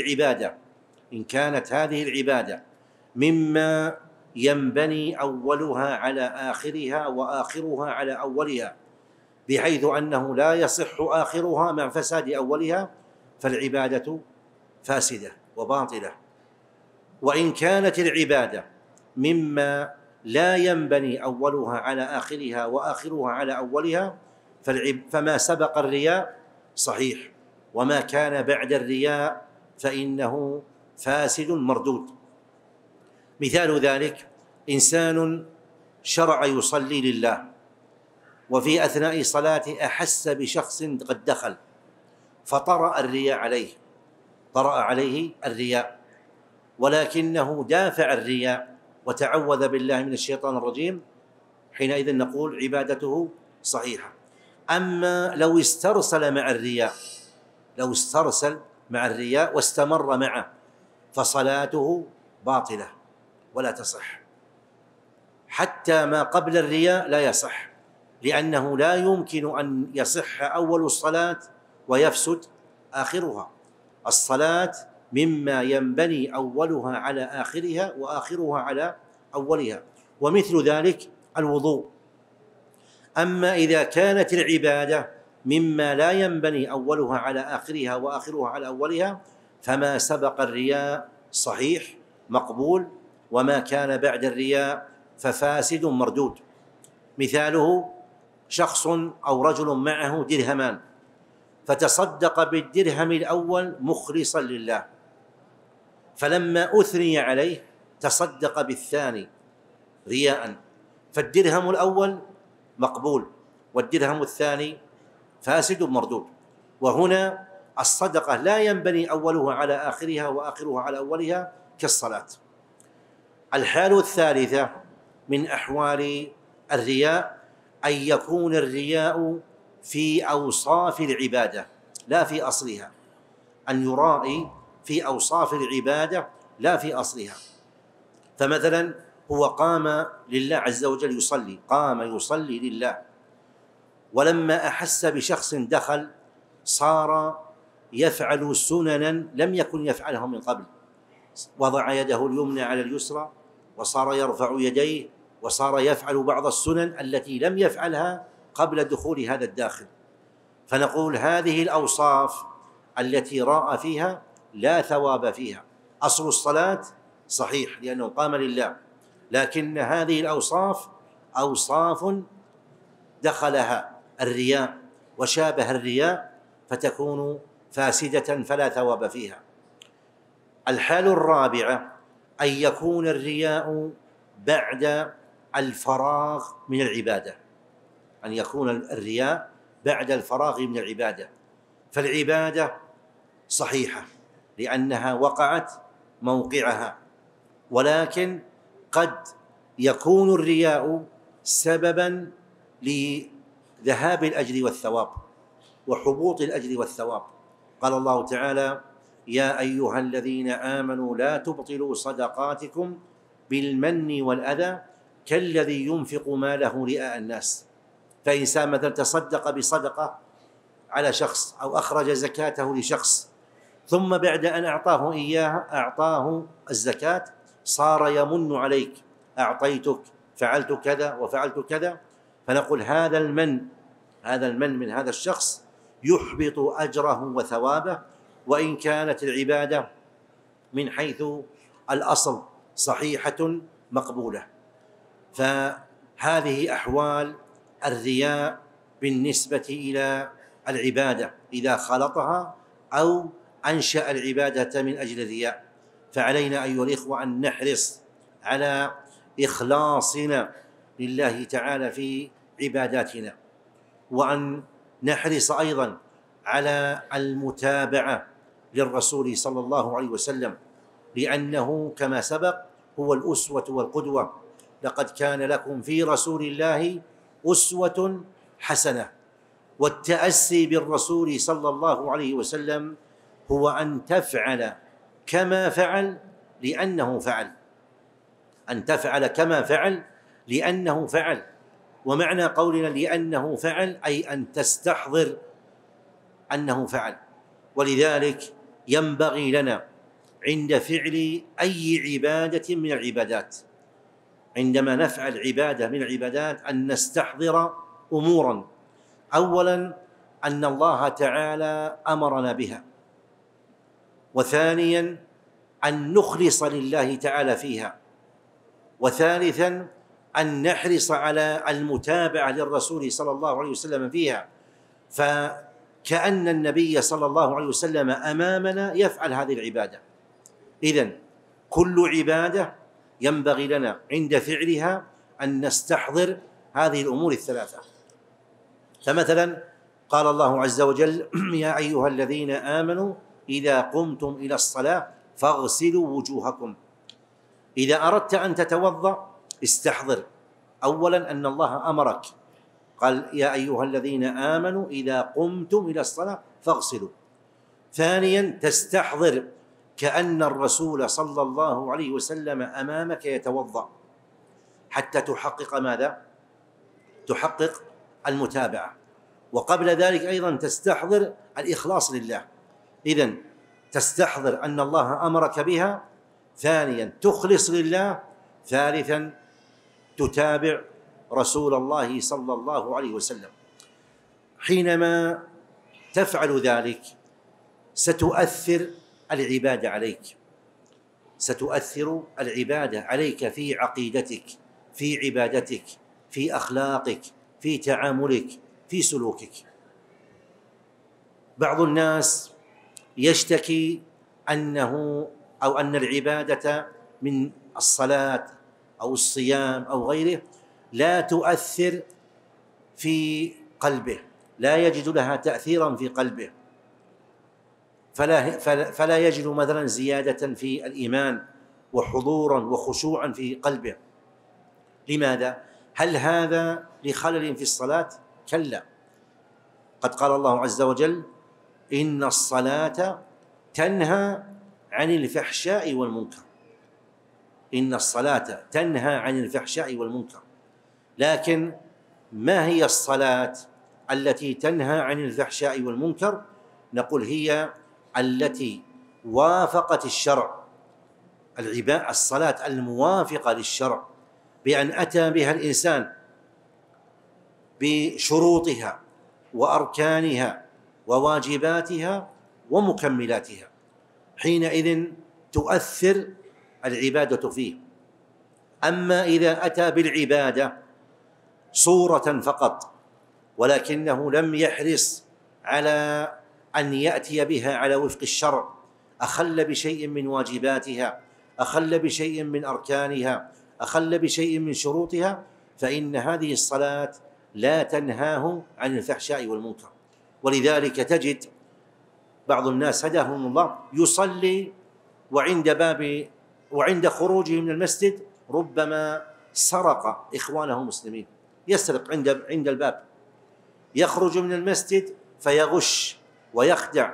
S1: هذه العبادة مما ينبني أولها على آخرها وآخرها على أولها، بحيث أنه لا يصح آخرها مع فساد أولها، فالعبادة فاسدة وباطلة. وإن كانت العبادة مما لا ينبني أولها على آخرها وآخرها على أولها، فما سبق الرياء صحيح، وما كان بعد الرياء فإنه فاسد مردود. مثال ذلك: إنسان شرع يصلي لله وفي أثناء صلاته أحس بشخص قد دخل فطرأ عليه الرياء، ولكنه دافع الرياء وتعوذ بالله من الشيطان الرجيم، حينئذ نقول عبادته صحيحة. أما لو استرسل مع الرياء واستمر معه فصلاته باطلة ولا تصح، حتى ما قبل الرياء لا يصح، لأنه لا يمكن أن يصح أول الصلاة ويفسد آخرها. الصلاة مما ينبني أولها على آخرها وآخرها على أولها، ومثل ذلك الوضوء. أما إذا كانت العبادة مما لا ينبني أولها على آخرها وآخرها على أولها، فما سبق الرياء صحيح مقبول، وما كان بعد الرياء ففاسد مردود. مثاله: شخص أو رجل معه درهمان فتصدق بالدرهم الأول مخلصا لله، فلما أثني عليه تصدق بالثاني رياء، فالدرهم الأول مقبول والدرهم الثاني فاسد مردود. وهنا الصدقة لا ينبني أولها على آخرها وآخرها على أولها كالصلاة. الحالة الثالثة من أحوال الرياء أن يكون الرياء في أوصاف العبادة لا في أصلها، أن يرائي في أوصاف العبادة لا في أصلها. فمثلا هو قام لله عز وجل يصلي، قام يصلي لله، ولما أحس بشخص دخل صار يفعل سننا لم يكن يفعلها من قبل، وضع يده اليمنى على اليسرى وصار يرفع يديه وصار يفعل بعض السنن التي لم يفعلها قبل دخول هذا الداخل. فنقول هذه الأوصاف التي راى فيها لا ثواب فيها. أصل الصلاة صحيح لأنه قام لله، لكن هذه الأوصاف أوصاف دخلها الرياء وشابه الرياء فتكون فاسدة فلا ثواب فيها. الحال الرابعة أن يكون الرياء بعد الفراغ من العبادة، أن يكون الرياء بعد الفراغ من العبادة، فالعبادة صحيحة لأنها وقعت موقعها، ولكن قد يكون الرياء سببا لذهاب الأجر والثواب وحبوط الأجر والثواب. قال الله تعالى: يا أيها الذين آمنوا لا تبطلوا صدقاتكم بالمن والأذى كالذي ينفق ماله رئاء الناس. فإنسان مثلا تصدق بصدقة على شخص أو أخرج زكاته لشخص، ثم بعد أن أعطاه إياها أعطاه الزكاة صار يمن عليك: أعطيتك، فعلت كذا وفعلت كذا. فنقول هذا المن من هذا الشخص يحبط أجره وثوابه، وإن كانت العبادة من حيث الأصل صحيحة مقبولة. فهذه أحوال الرياء بالنسبة إلى العبادة إذا خلطها أو أنشأ العبادة من أجل الرياء. فعلينا أيها الإخوة أن نحرص على إخلاصنا لله تعالى في عباداتنا، وأن نحرص أيضا على المتابعة للرسول صلى الله عليه وسلم، لأنه كما سبق هو الأسوة والقدوة. لقد كان لكم في رسول الله أسوة حسنة. والتأسي بالرسول صلى الله عليه وسلم هو أن تفعل كما فعل لأنه فعل، أن تفعل كما فعل لأنه فعل. ومعنى قولنا لأنه فعل أي أن تستحضر أنه فعل. ولذلك ينبغي لنا عند فعل أي عبادة من العبادات، عندما نفعل عبادة من العبادات، أن نستحضر أمورا: أولا أن الله تعالى أمرنا بها، وثانيا أن نخلص لله تعالى فيها، وثالثا أن نحرص على المتابعة للرسول صلى الله عليه وسلم فيها، فكأن النبي صلى الله عليه وسلم أمامنا يفعل هذه العبادة. إذن كل عبادة ينبغي لنا عند فعلها أن نستحضر هذه الأمور الثلاثة. فمثلا قال الله عز وجل: يا أيها الذين آمنوا إذا قمتم إلى الصلاة فاغسلوا وجوهكم. إذا أردت أن تتوضأ استحضر أولا أن الله أمرك، قال: يا أيها الذين آمنوا إذا قمتم إلى الصلاة فاغسلوا. ثانيا تستحضر كأن الرسول صلى الله عليه وسلم أمامك يتوضأ، حتى تحقق ماذا؟ تحقق المتابعة. وقبل ذلك أيضا تستحضر الإخلاص لله. إذن تستحضر أن الله أمرك بها، ثانيا تخلص لله، ثالثا تتابع رسول الله صلى الله عليه وسلم. حينما تفعل ذلك ستؤثر العبادة عليك، ستؤثر العبادة عليك في عقيدتك، في عبادتك، في أخلاقك، في تعاملك، في سلوكك. بعض الناس يشتكي أنه أو أن العبادة من الصلاة أو الصيام أو غيره لا تؤثر في قلبه، لا يجد لها تأثيرا في قلبه، فلا يجد مثلا زيادة في الإيمان وحضورا وخشوعا في قلبه. لماذا؟ هل هذا لخلل في الصلاة؟ كلا. قد قال الله عز وجل: إن الصلاة تنهى عن الفحشاء والمنكر. إن الصلاة تنهى عن الفحشاء والمنكر. لكن ما هي الصلاة التي تنهى عن الفحشاء والمنكر؟ نقول هي التي وافقت الشرع، الصلاة الموافقة للشرع، بأن أتى بها الإنسان بشروطها وأركانها وواجباتها ومكملاتها، حينئذ تؤثر العبادة فيه. أما إذا أتى بالعبادة صورة فقط ولكنه لم يحرص على أن يأتي بها على وفق الشرع، أخل بشيء من واجباتها، أخل بشيء من أركانها، أخل بشيء من شروطها، فإن هذه الصلاة لا تنهاه عن الفحشاء والمنكر. ولذلك تجد بعض الناس هداهم الله يصلي وعند خروجه من المسجد ربما سرق إخوانه المسلمين، يسرق عند الباب، يخرج من المسجد فيغش ويخدع،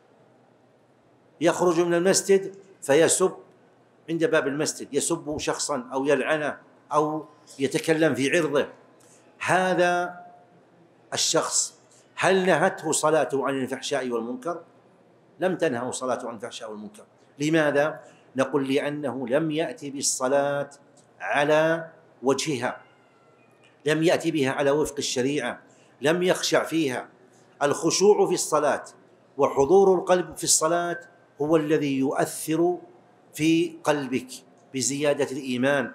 S1: يخرج من المسجد فيسب عند باب المسجد، يسب شخصا أو يلعنه أو يتكلم في عرضه. هذا الشخص هل نهته صلاته عن الفحشاء والمنكر؟ لم تنهه صلاته عن الفحشاء والمنكر. لماذا؟ نقول لأنه لم يأتي بالصلاة على وجهها، لم يأتي بها على وفق الشريعة، لم يخشع فيها. الخشوع في الصلاة وحضور القلب في الصلاة هو الذي يؤثر في قلبك بزيادة الإيمان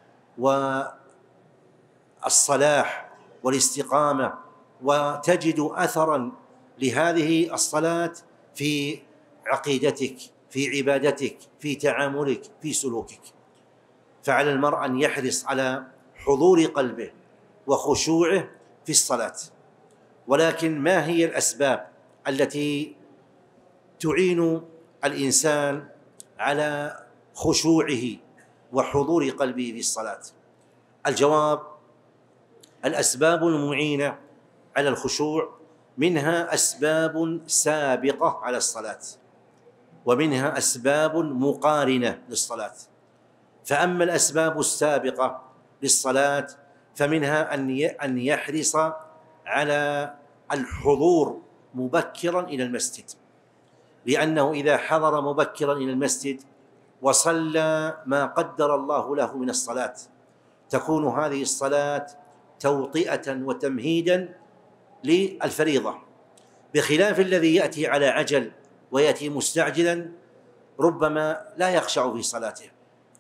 S1: والصلاح والاستقامة، وتجد أثرا لهذه الصلاة في عقيدتك، في عبادتك، في تعاملك، في سلوكك. فعلى المرء أن يحرص على حضور قلبه وخشوعه في الصلاة. ولكن ما هي الأسباب التي تعين الإنسان على خشوعه وحضور قلبه في الصلاة؟ الجواب: الأسباب المعينة على الخشوع منها أسباب سابقة على الصلاة، ومنها أسباب مقارنة للصلاة. فأما الأسباب السابقة للصلاة فمنها أن يحرص على الحضور مبكرا إلى المسجد، لأنه إذا حضر مبكرا إلى المسجد وصلى ما قدر الله له من الصلاة تكون هذه الصلاة توطئة وتمهيدا للفريضة، بخلاف الذي يأتي على عجل ويأتي مستعجلا ربما لا يخشع في صلاته.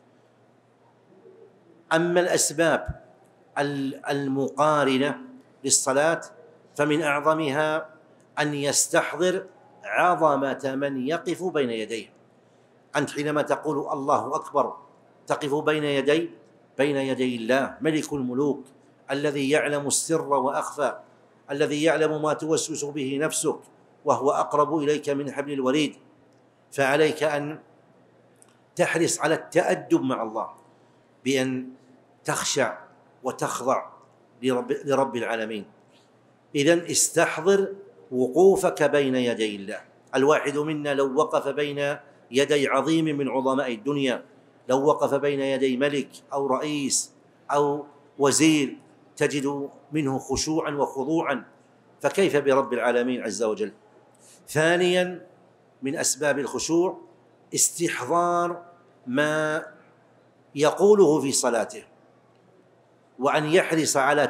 S1: أما الأسباب المقارنة للصلاة فمن أعظمها أن يستحضر عظمة من يقف بين يديه. أنت حينما تقول الله أكبر تقف بين يدي الله ملك الملوك، الذي يعلم السر وأخفى، الذي يعلم ما توسوس به نفسك، وهو أقرب إليك من حبل الوريد. فعليك أن تحرص على التأدب مع الله بأن تخشع وتخضع لرب العالمين. إذن استحضر وقوفك بين يدي الله. الواحد منا لو وقف بين يدي عظيم من عظماء الدنيا، لو وقف بين يدي ملك أو رئيس أو وزير تجد منه خشوعا وخضوعا، فكيف برب العالمين عز وجل؟ ثانيا من أسباب الخشوع استحضار ما يقوله في صلاته، وأن يحرص على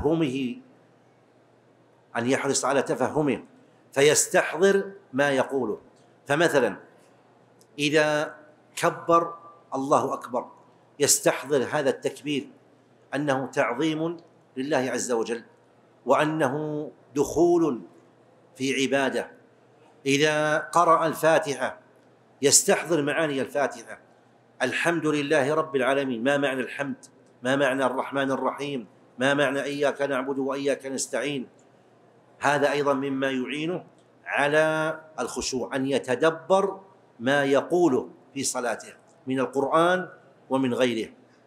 S1: تفهمه، فيستحضر ما يقوله. فمثلا إذا كبر الله أكبر يستحضر هذا التكبير أنه تعظيم لله عز وجل، وأنه دخول في عبادة. إذا قرأ الفاتحة يستحضر معاني الفاتحة، الحمد لله رب العالمين. ما معنى الحمد؟ ما معنى الرحمن الرحيم؟ ما معنى إياك نعبد وإياك نستعين؟ هذا أيضا مما يعينه على الخشوع، أن يتدبر ما يقوله في صلاته من القرآن ومن غيره.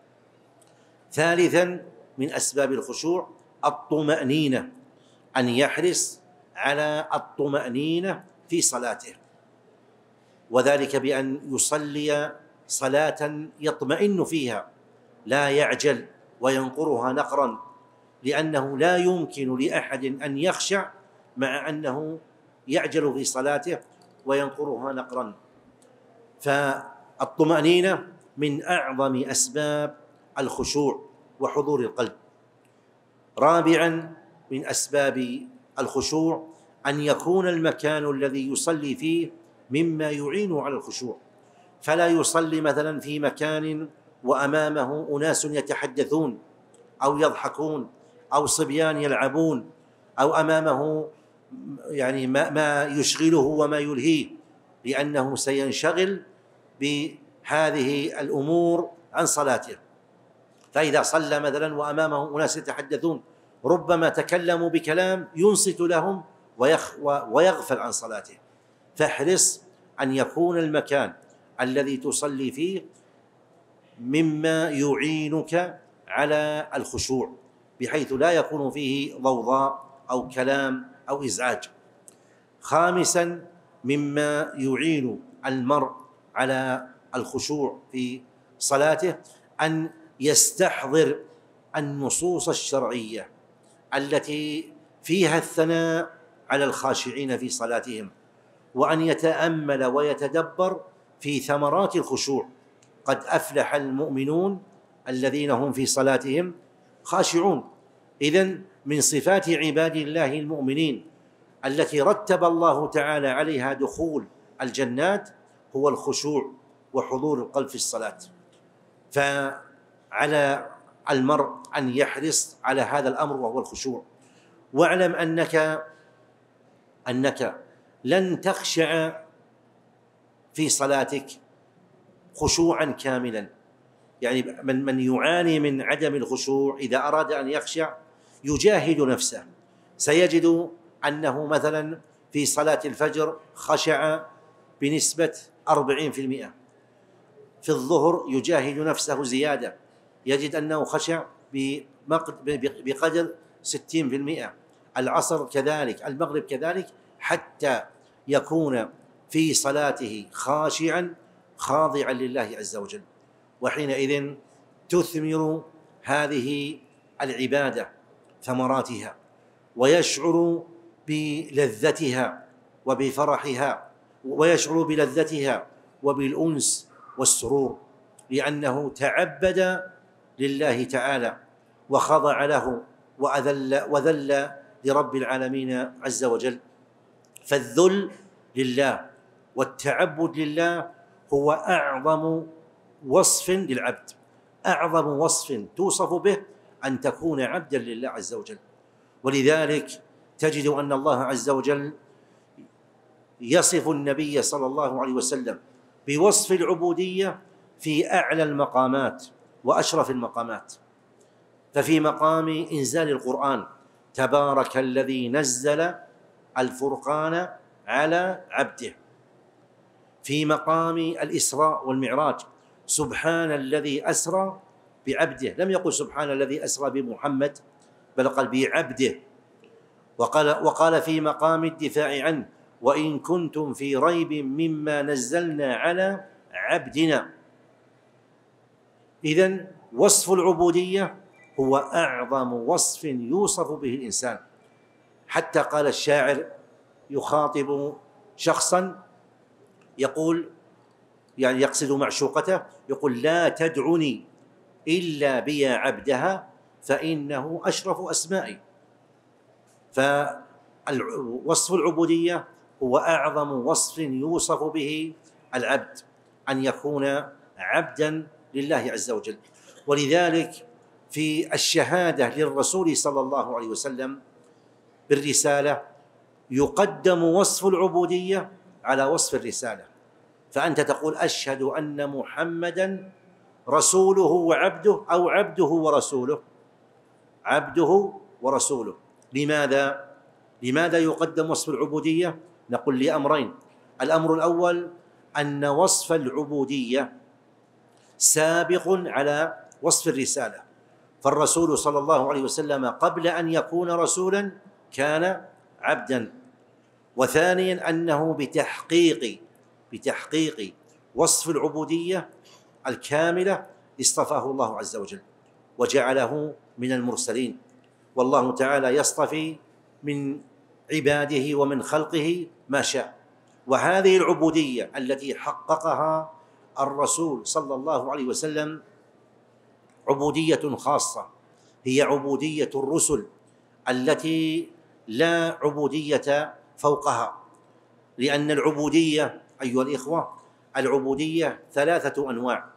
S1: ثالثا من أسباب الخشوع الطمأنينة، أن يحرص على الطمأنينة في صلاته، وذلك بأن يصلي صلاة يطمئن فيها، لا يعجل وينقرها نقرا، لأنه لا يمكن لأحد أن يخشع مع أنه يعجل في صلاته وينقرها نقرا. فالطمأنينة من أعظم أسباب الخشوع وحضور القلب. رابعا من أسباب الخشوع أن يكون المكان الذي يصلي فيه مما يعين على الخشوع، فلا يصلي مثلا في مكان وأمامه أناس يتحدثون أو يضحكون أو صبيان يلعبون أو أمامه يعني ما يشغله وما يلهيه، لأنه سينشغل بهذه الأمور عن صلاته. فإذا صلى مثلا وأمامه أناس يتحدثون ربما تكلموا بكلام ينصت لهم ويغفل عن صلاته. فاحرص أن يكون المكان الذي تصلي فيه مما يعينك على الخشوع، بحيث لا يكون فيه ضوضاء أو كلام أو إزعاج. خامسا، مما يعين المرء على الخشوع في صلاته أن يستحضر النصوص الشرعية التي فيها الثناء على الخاشعين في صلاتهم، وأن يتأمل ويتدبر في ثمرات الخشوع. قد أفلح المؤمنون الذين هم في صلاتهم خاشعون. إذن من صفات عباد الله المؤمنين التي رتب الله تعالى عليها دخول الجنات هو الخشوع وحضور القلب في الصلاة. فعلى المرء أن يحرص على هذا الأمر وهو الخشوع. واعلم أنك لن تخشع في صلاتك خشوعا كاملا. يعني من يعاني من عدم الخشوع إذا أراد أن يخشع يجاهد نفسه، سيجد أنه مثلا في صلاة الفجر خشع بنسبة 40%، في الظهر يجاهد نفسه زيادة يجد أنه خشع بقدر 60%، العصر كذلك، المغرب كذلك، حتى يكون في صلاته خاشعا خاضعا لله عز وجل. وحينئذ تثمر هذه العبادة ثمراتها، ويشعر بلذتها وبفرحها، ويشعر بلذتها وبالأنس والسرور، لأنه تعبد لله تعالى وخضع له وذل لرب العالمين عز وجل. فالذل لله والتعبد لله هو أعظم وصف للعبد، أعظم وصف توصف به أن تكون عبدا لله عز وجل. ولذلك تجد أن الله عز وجل يصف النبي صلى الله عليه وسلم بوصف العبودية في أعلى المقامات وأشرف المقامات. ففي مقام إنزال القرآن تبارك الذي نزل الفرقان على عبده، في مقام الإسراء والمعراج سبحان الذي أسرى بعبده، لم يقل سبحان الذي أسرى بمحمد بل قال بعبده. وقال في مقام الدفاع عنه وإن كنتم في ريب مما نزلنا على عبدنا. إذن وصف العبودية هو أعظم وصف يوصف به الإنسان. حتى قال الشاعر يخاطب شخصا يقول، يعني يقصد معشوقته، يقول لا تدعني إلا بيا عبدها فإنه أشرف أسمائي. فوصف العبودية هو أعظم وصف يوصف به العبد، أن يكون عبدا لله عز وجل. ولذلك في الشهادة للرسول صلى الله عليه وسلم بالرسالة يقدم وصف العبودية على وصف الرسالة. فأنت تقول أشهد أن محمدا رسوله وعبده، أو عبده ورسوله، عبده ورسوله. لماذا يقدم وصف العبودية؟ نقول لأمرين. الأمر الأول أن وصف العبودية سابق على وصف الرسالة، فالرسول صلى الله عليه وسلم قبل أن يكون رسولا كان عبدا. وثانيا أنه بتحقيق وصف العبودية الكاملة اصطفاه الله عز وجل وجعله من المرسلين. والله تعالى يصطفي من عباده ومن خلقه ما شاء. وهذه العبودية التي حققها الرسول صلى الله عليه وسلم عبودية خاصة، هي عبودية الرسل التي لا عبودية فوقها. لأن العبودية أيها الإخوة، العبودية 3 أنواع: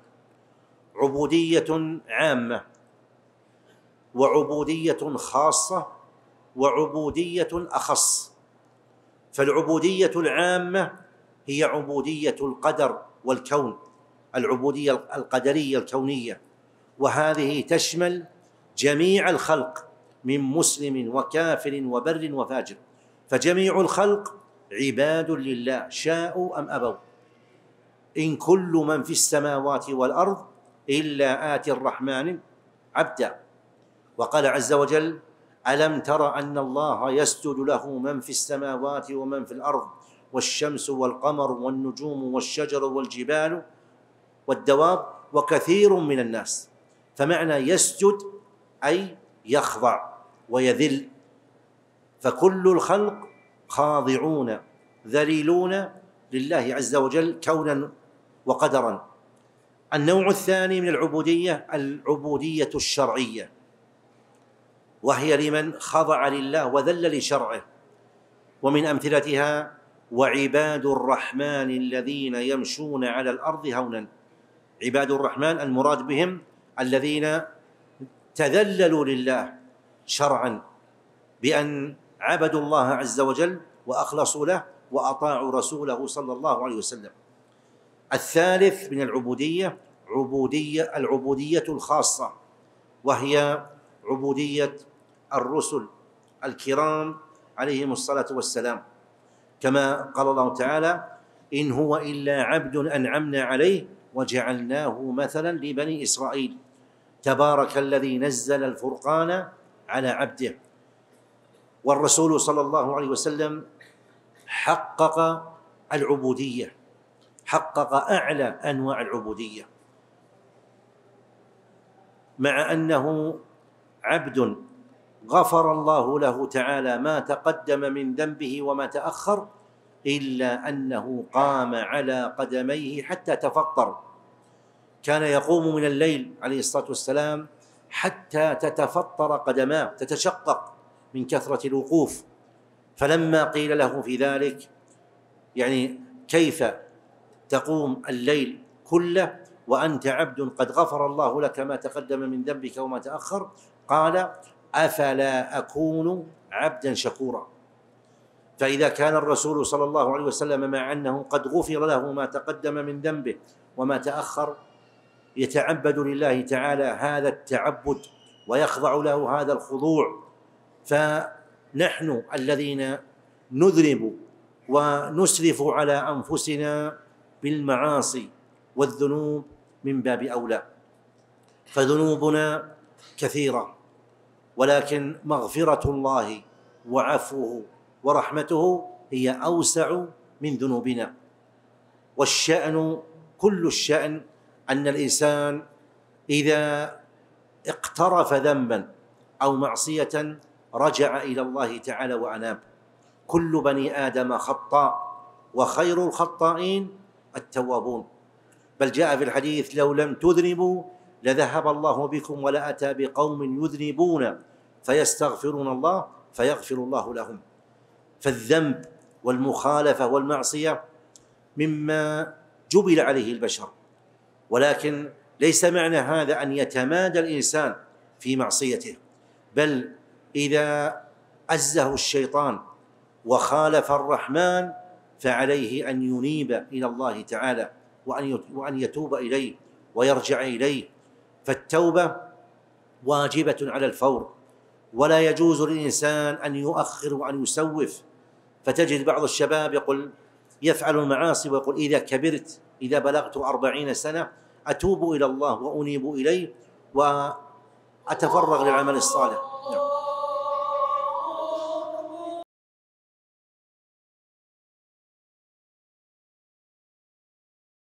S1: عبودية عامة، وعبودية خاصة، وعبودية أخص. فالعبودية العامة هي عبودية القدر والكون، العبودية القدرية الكونية، وهذه تشمل جميع الخلق من مسلم وكافر وبر وفاجر، فجميع الخلق عباد لله شاءوا أم أبوا. إن كل من في السماوات والأرض إلا آتي الرحمن عبدا. وقال عز وجل: ألم تر أن الله يسجد له من في السماوات ومن في الأرض والشمس والقمر والنجوم والشجر والجبال والدواب وكثير من الناس. فمعنى يسجد أي يخضع ويذل، فكل الخلق خاضعون ذليلون لله عز وجل كونا وقدرا. النوع الثاني من العبودية العبودية الشرعية، وهي لمن خضع لله وذل لشرعه، ومن أمثلتها: وعباد الرحمن الذين يمشون على الأرض هونا. عباد الرحمن المراد بهم الذين تذللوا لله شرعا بأن عبدوا الله عز وجل وأخلصوا له وأطاعوا رسوله صلى الله عليه وسلم. الثالث من العبودية العبودية الخاصة، وهي عبودية الرسل الكرام عليهم الصلاة والسلام، كما قال الله تعالى: إن هو إلا عبد أنعمنا عليه وجعلناه مثلا لبني إسرائيل تبارك الذي نزل الفرقان على عبده. والرسول صلى الله عليه وسلم حقق العبودية، حقق أعلى أنواع العبودية، مع أنه عبد غفر الله له تعالى ما تقدم من ذنبه وما تأخر، إلا أنه قام على قدميه حتى تفطر. كان يقوم من الليل عليه الصلاة والسلام حتى تتفطر قدماه، تتشقق من كثرة الوقوف. فلما قيل له في ذلك يعني كيف تقوم الليل كله وأنت عبد قد غفر الله لك ما تقدم من ذنبك وما تأخر، قال: أفلا أكون عبدا شكورا. فإذا كان الرسول صلى الله عليه وسلم مع أنه قد غفر له ما تقدم من ذنبه وما تأخر يتعبد لله تعالى هذا التعبد ويخضع له هذا الخضوع، فنحن الذين نذنب ونسرف على أنفسنا بالمعاصي والذنوب من باب أولى. فذنوبنا كثيرة، ولكن مغفرة الله وعفوه ورحمته هي أوسع من ذنوبنا. والشأن كل الشأن أن الإنسان إذا اقترف ذنبا أو معصية رجع إلى الله تعالى وأناب. كل بني آدم خطاء وخير الخطائين التوابون. بل جاء في الحديث: لو لم تذنبوا لذهب الله بكم ولأتى بقوم يذنبون فيستغفرون الله فيغفر الله لهم. فالذنب والمخالفة والمعصية مما جبل عليه البشر، ولكن ليس معنى هذا أن يتمادى الإنسان في معصيته، بل إذا أزه الشيطان وخالف الرحمن فعليه أن ينيب إلى الله تعالى وأن يتوب إليه ويرجع إليه. فالتوبة واجبة على الفور، ولا يجوز للإنسان أن يؤخر وأن يسوف. فتجد بعض الشباب يفعل المعاصي ويقول: إذا كبرت، إذا بلغت 40 سنة أتوب إلى الله وأنيب إليه وأتفرغ للعمل الصالح.